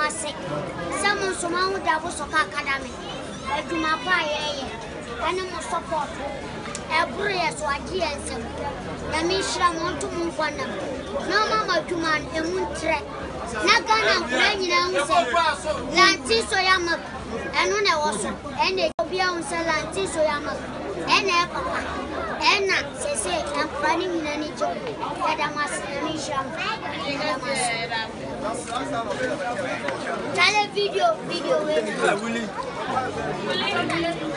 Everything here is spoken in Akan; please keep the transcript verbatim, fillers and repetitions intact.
wase. Some someone would have also academy. I do my pie, animal support. Every year, so I dear and some. The mission want to move on them. No mamma to man, a moon track. Nagana, when you know, Lantisoyama, and when I was, and they will be on Lantisoyama, and a papa. Enna, say, I'm running in any job. That I must finish. Tell a video, video.